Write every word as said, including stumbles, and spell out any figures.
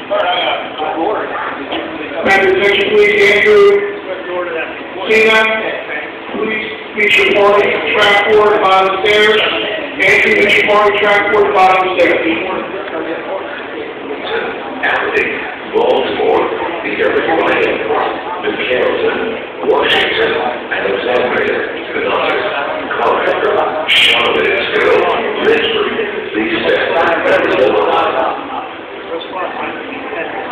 Member attention, please. Andrew Cena, please meet your party track board bottom stairs. Andrew, meet your party track board bottom stairs. Athlete, Baltimore, the Carolina, Mister Carrollton, Washington, Alexandria, Canada, Colorado, Charlottesville, Lynchburg, these steps are